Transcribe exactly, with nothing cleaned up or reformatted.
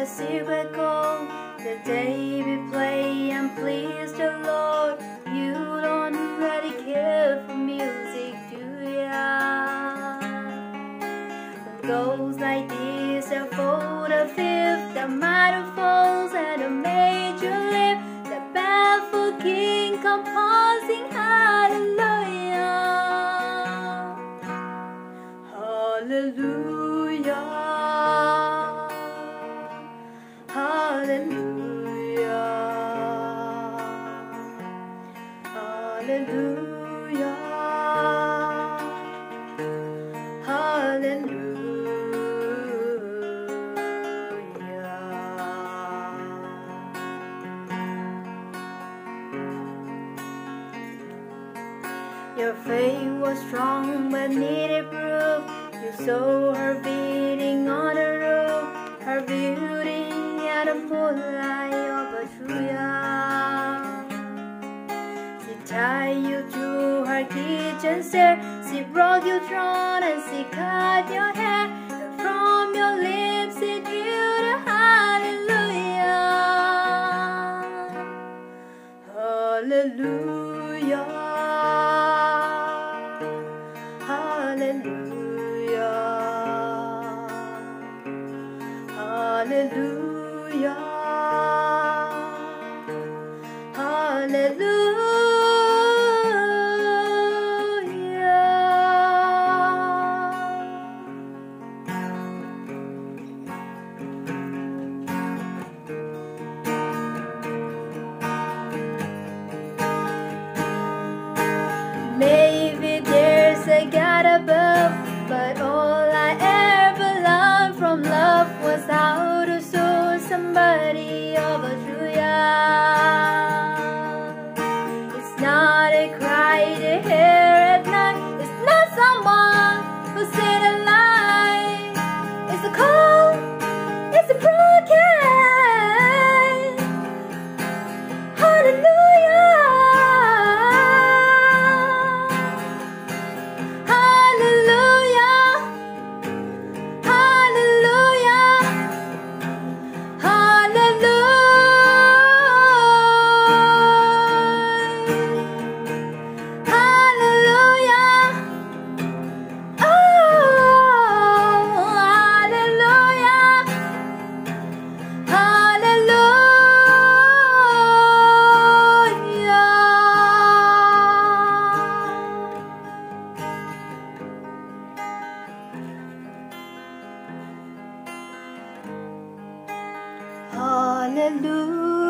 the secret code. The day we play and please the Lord. You don't really care for music, do ya? When it goes like this, the fourth, the fifth, the minor falls and the major lift. The barefoot king composing hallelujah, hallelujah, hallelujah, hallelujah, hallelujah. Your faith was strong but needed proof. You saw her beating on the roof, her beauty at the moonlight of a true young. She tied you to her kitchen stair, she broke your throne and she cut your hair, and from your lips she drew the hallelujah, hallelujah, hallelujah, hallelujah, hallelujah. Maybe there's a God above, but all I ever learned from love was how to show somebody of a true love. It's not a cry to hear at night, it's not someone who said a lie. It's a call, it's a broken hallelujah. Hallelujah.